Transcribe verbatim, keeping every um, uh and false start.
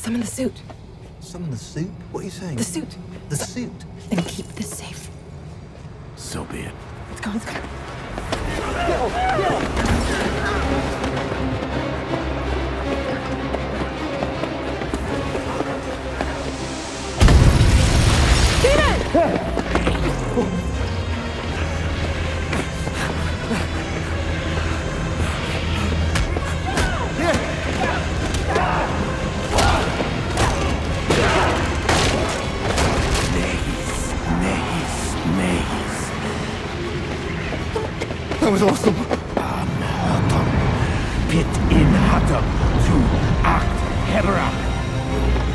Summon the suit. Summon the suit? What are you saying? The suit. The Su- suit? And keep this safe. So be it. Let's go, let's go. That was awesome. Am Hotum. Pit in Hatum to Act Heberak.